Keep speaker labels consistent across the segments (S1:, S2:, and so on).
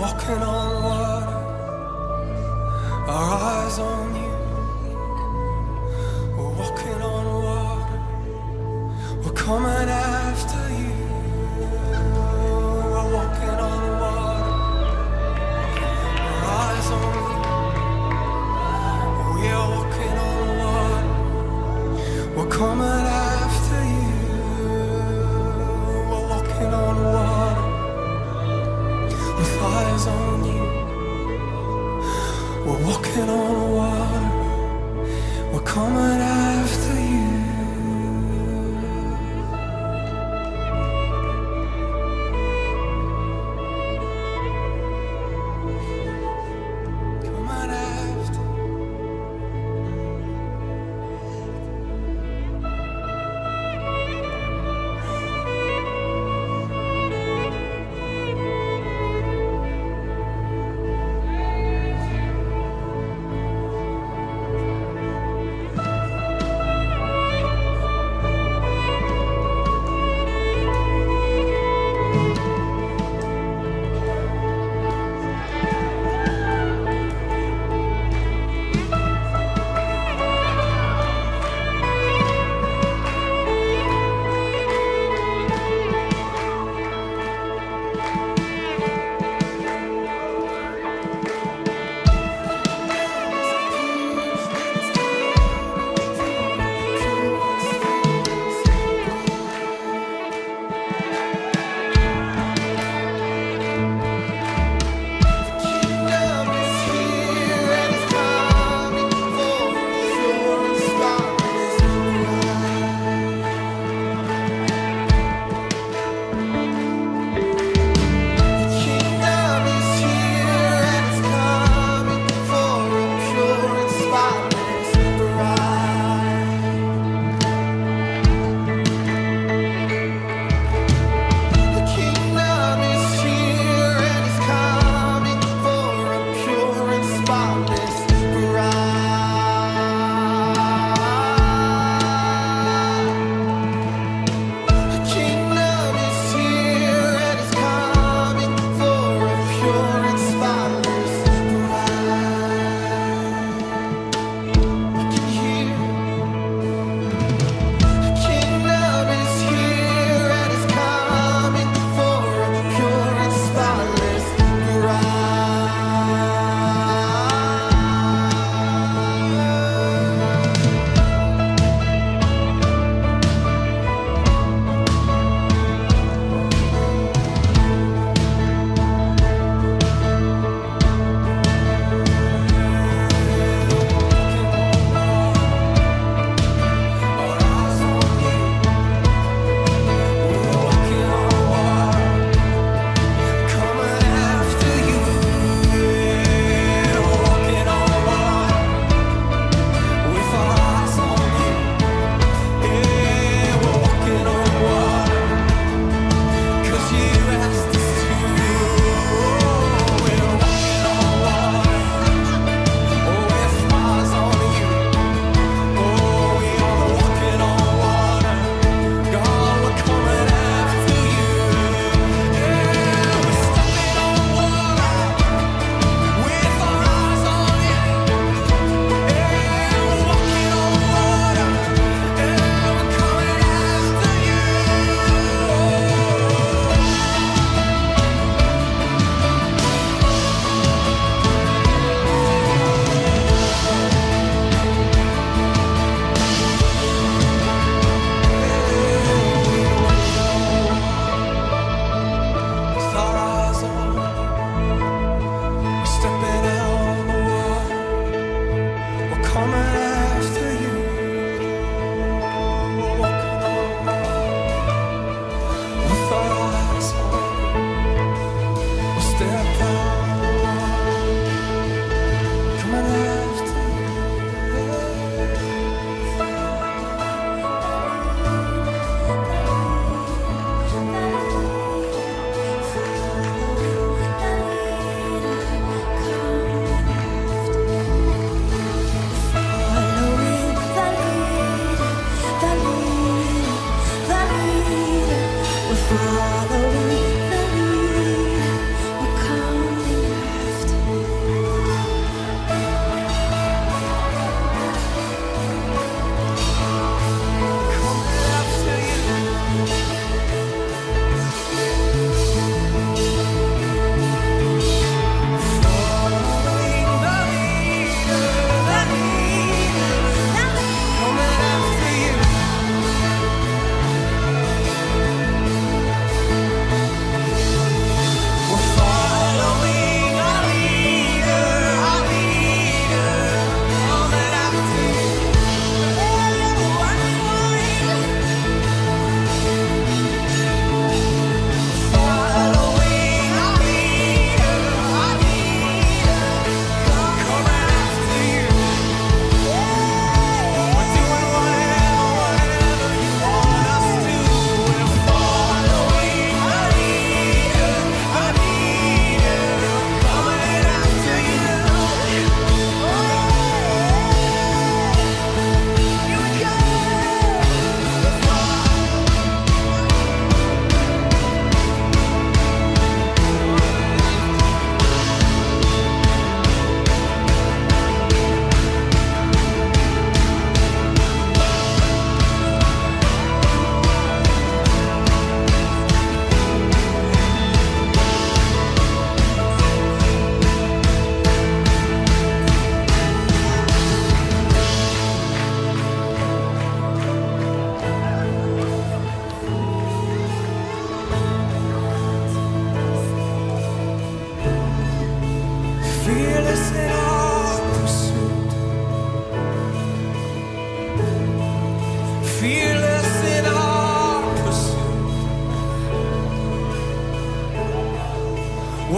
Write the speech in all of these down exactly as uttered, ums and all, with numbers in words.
S1: walking on water, our eyes on you. We're walking on water, we're coming after you. We're walking on water, our eyes on you. We are walking on water, we're coming after you. We're walking on water, with eyes on you. We're walking on water, we're coming after you.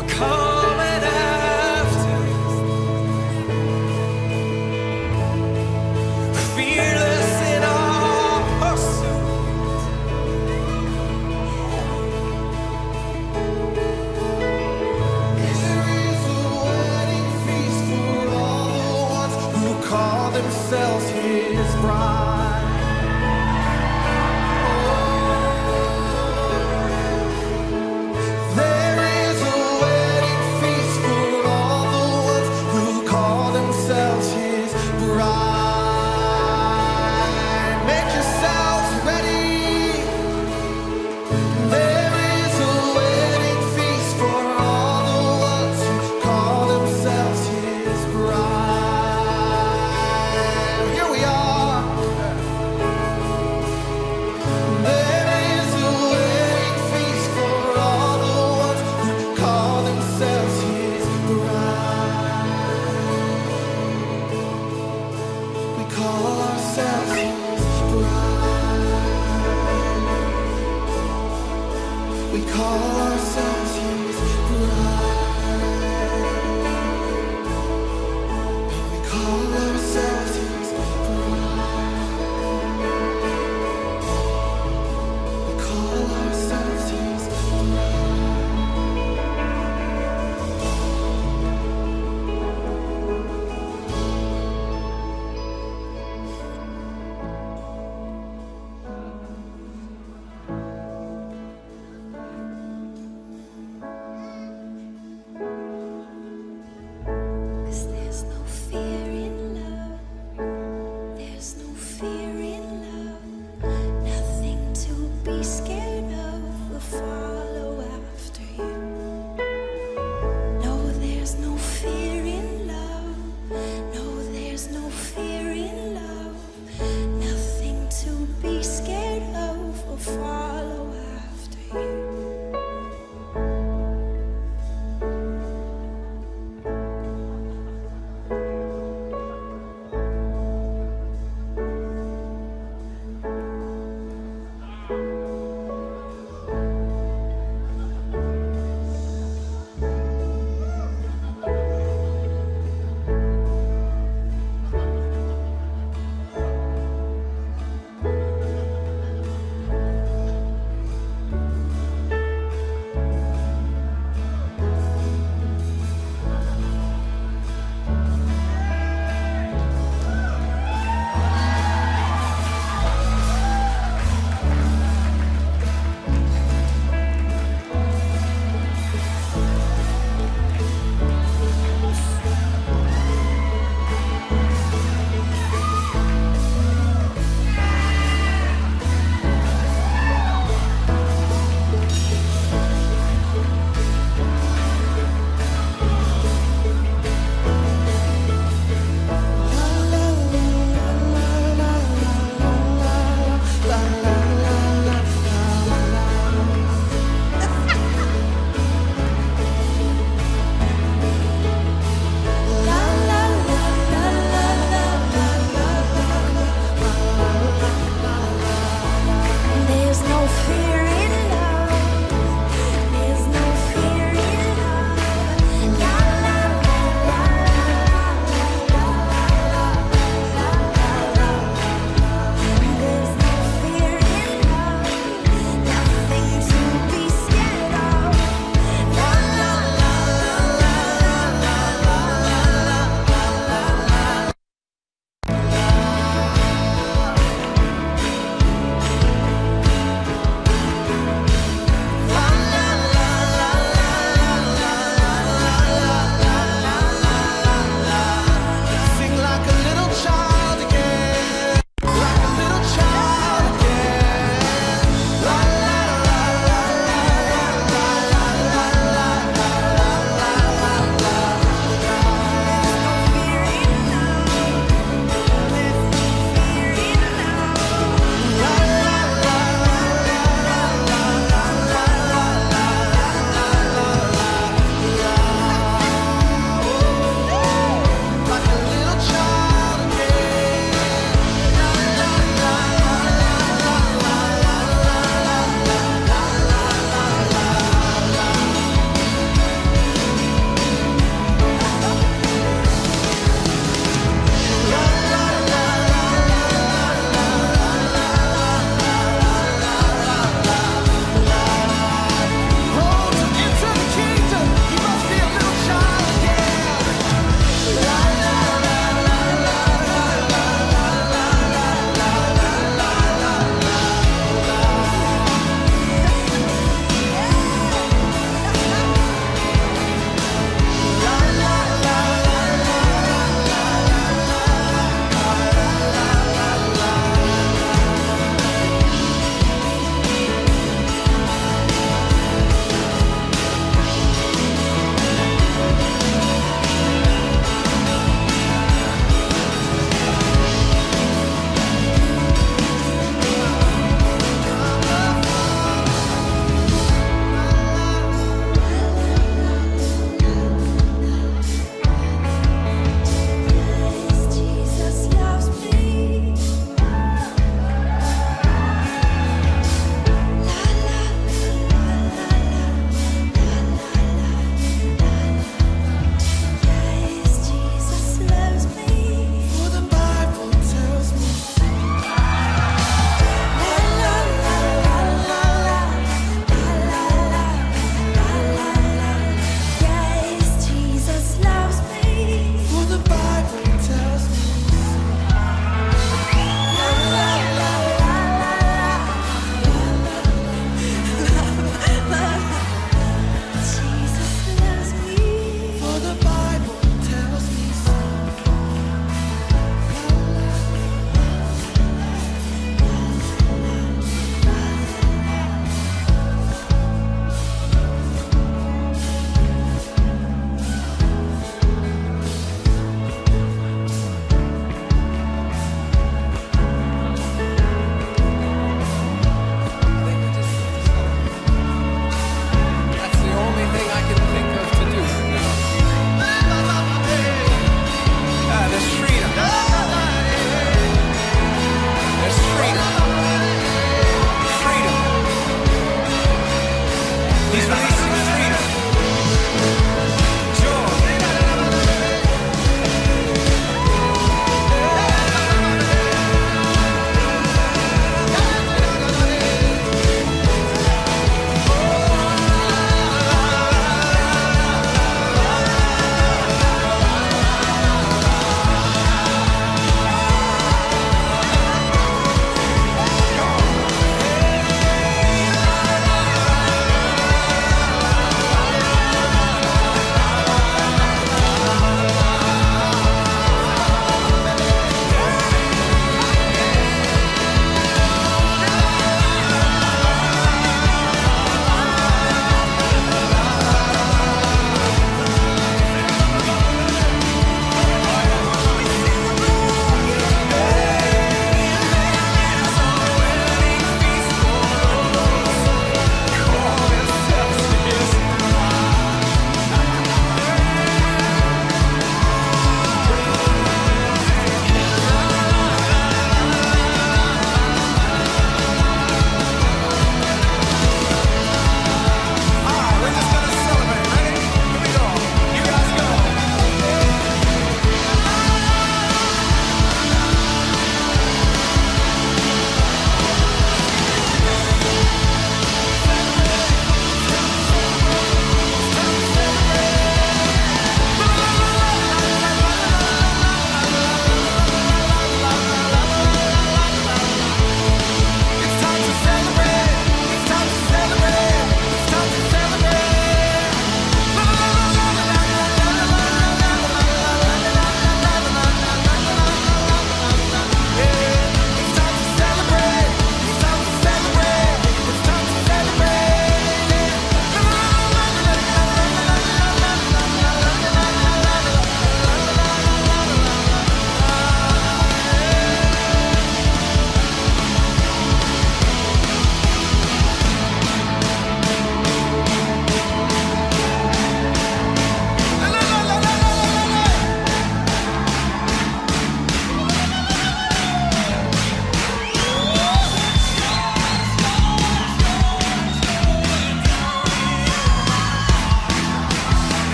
S1: we're coming after you. Fearless in our pursuit. There is a wedding feast for all the ones who call themselves his bride.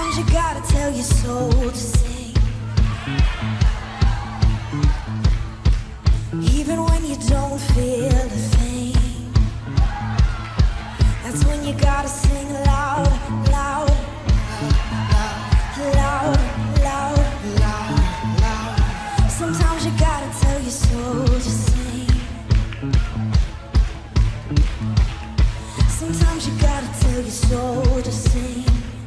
S1: Sometimes you gotta tell your soul to sing, even when you don't feel a thing. That's when you gotta sing loud, loud, loud, loud, loud, loud. Sometimes you gotta tell your soul to sing. Sometimes you gotta tell your soul to sing,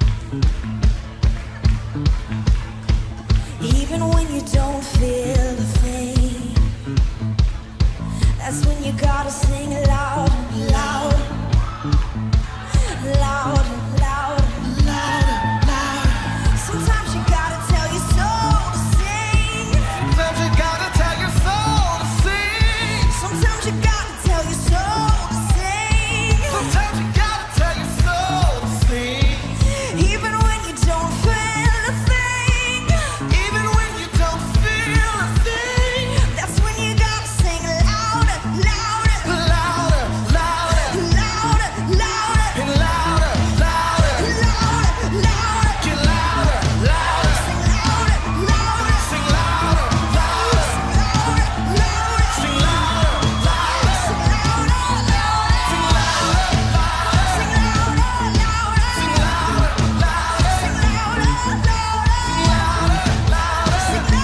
S1: even when you don't feel a thing. That's when you gotta sing loud, loud, loud, loud, loud, loud. Sometimes you gotta tell your soul to sing. Sometimes you gotta tell your soul to sing. Sometimes you gotta tell your soul to sing. Sometimes you gotta tell your soul to sing, even when you don't feel a thing. Even when you don't feel a thing. That's when you gotta sing louder, louder, louder, louder, louder, louder, and louder, louder, louder, louder, get louder, louder, sing louder, louder, sing louder, louder, sing louder, louder, sing louder, louder, sing louder, louder, sing louder, louder, sing louder, louder, sing louder, louder, sing louder, louder, sing louder, louder, sing louder, louder, sing louder, louder,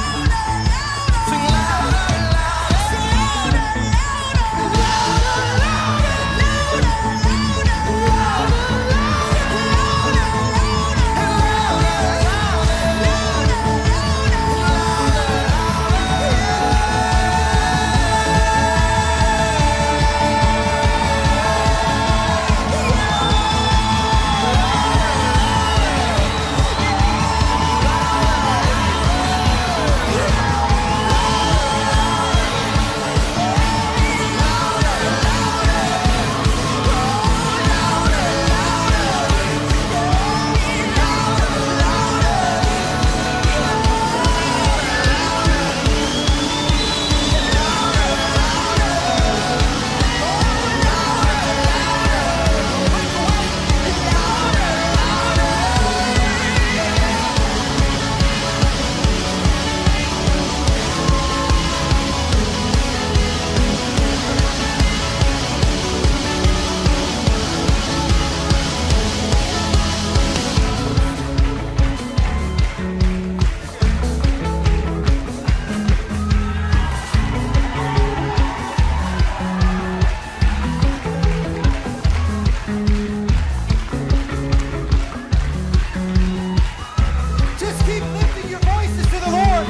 S1: just keep lifting your voices to the Lord.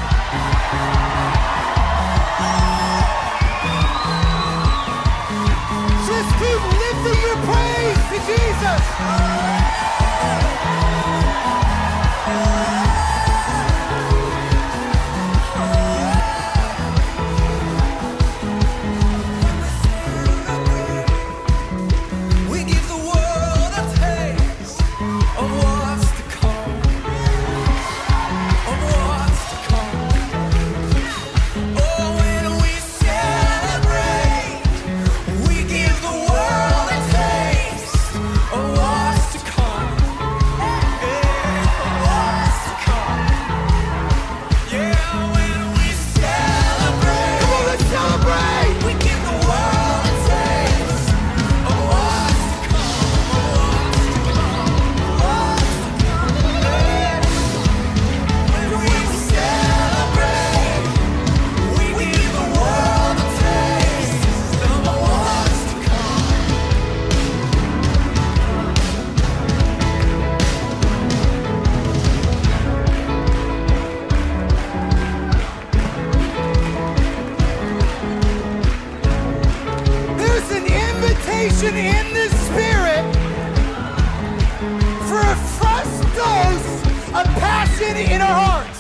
S1: Just keep lifting your praise to Jesus. We give the world a taste of what's to come, of what's to come. Oh, when we celebrate, we give the world a taste of what's to come. Yeah, what's to come. Yeah, when we celebrate, come on, let's celebrate. We give the world a taste of what's to come, of what's to come, what's to come. Yeah. When we celebrate, we give the world a taste of what's to come. There's an invitation in the Spirit for a fresh dose of passion in our hearts.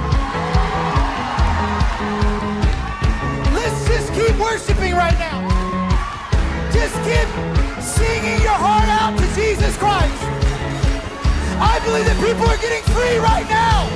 S1: Let's just keep worshiping right now. Just keep singing your heart out to Jesus Christ. I believe that people are getting free right now.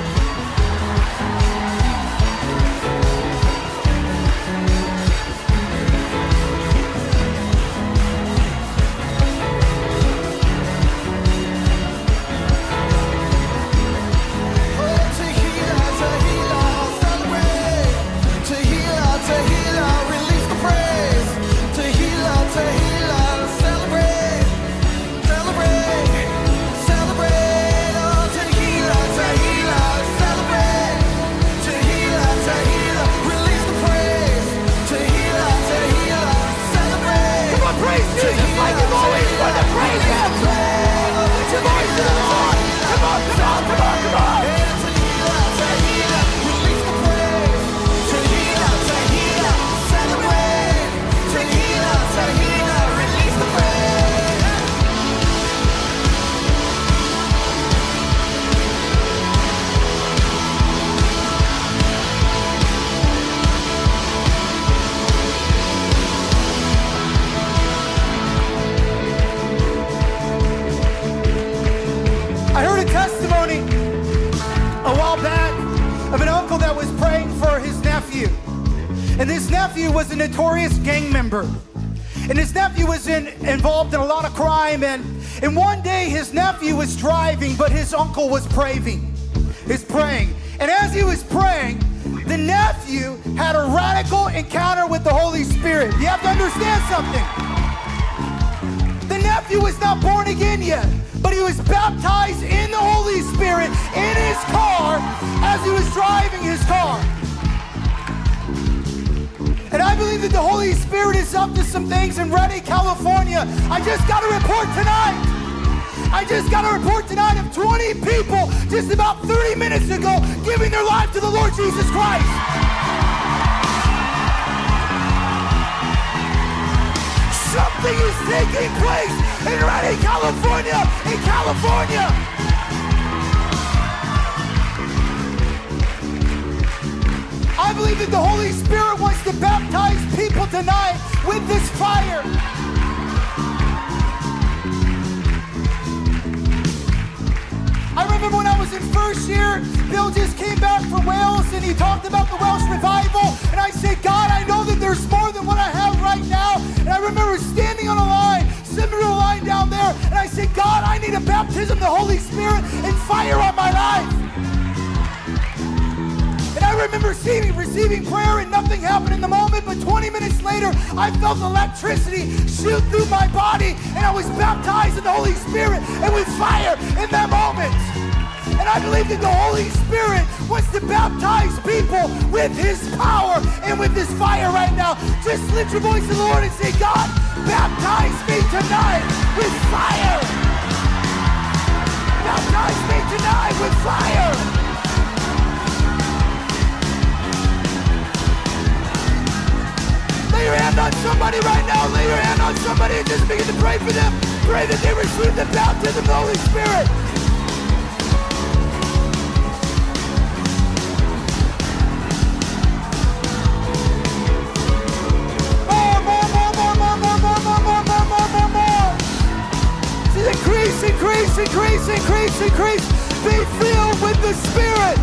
S2: nephew was a notorious gang member. And his nephew was in, involved in a lot of crime. And, and one day his nephew was driving, but his uncle was praying. He's praying. And as he was praying, the nephew had a radical encounter with the Holy Spirit. You have to understand something. The nephew was not born again yet, but he was baptized in the Holy Spirit in his car as he was driving his car. And I believe that the Holy Spirit is up to some things in Redding, California. I just got a report tonight. I just got a report tonight of twenty people just about thirty minutes ago giving their life to the Lord Jesus Christ. Something is taking place in Redding, California, in California. I believe that the Holy Spirit wants to baptize people tonight with this fire. I remember when I was in first year, Bill just came back from Wales and he talked about the Welsh revival. And I said, God, I know that there's more than what I have right now. And I remember standing on a line, similar line down there. And I said, God, I need a baptism of the Holy Spirit and fire on my life. And I remember receiving, receiving prayer and nothing happened in the moment, but twenty minutes later, I felt electricity shoot through my body and I was baptized in the Holy Spirit and with fire in that moment. And I believe that the Holy Spirit wants to baptize people with His power and with His fire right now. Just lift your voice to the Lord and say, God, baptize me tonight with fire. Baptize me tonight with fire. Lay your hand on somebody right now. Lay your hand on somebody and just begin to pray for them. Pray that they receive the baptism of the Holy Spirit. More, more, more, more, more, more, more, more, more, more, more, more, more. Just increase, increase, increase, increase, increase. Be filled with the Spirit.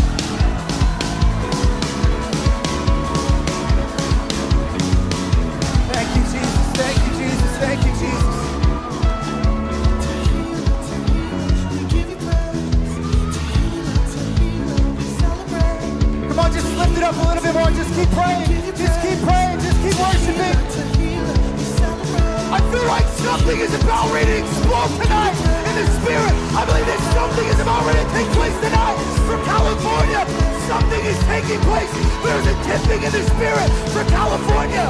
S2: Thank you, Jesus. Thank you, Jesus. Come on, just lift it up a little bit more. Just keep praying. Just keep praying. Just keep worshiping. I feel like something is about ready to explode tonight in the Spirit. I believe that something is about ready to take place tonight for California. Something is taking place. There's a tipping in the Spirit for California.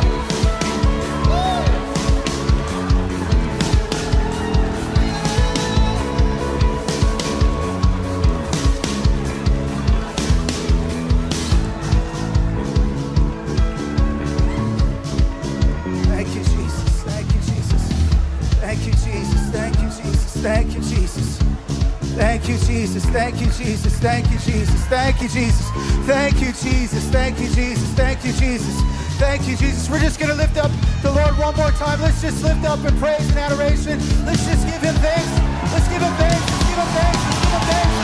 S2: Thank you, Jesus. Thank you, Jesus. Thank you, Jesus. Thank you, Jesus. Thank you, Jesus. Thank you, Jesus. Thank you, Jesus. Thank you, Jesus. Thank you, Jesus. We're just going to lift up the Lord one more time. Let's just lift up in praise and adoration. Let's just give Him thanks. Let's give Him thanks. Let's give Him thanks. Let's give Him thanks.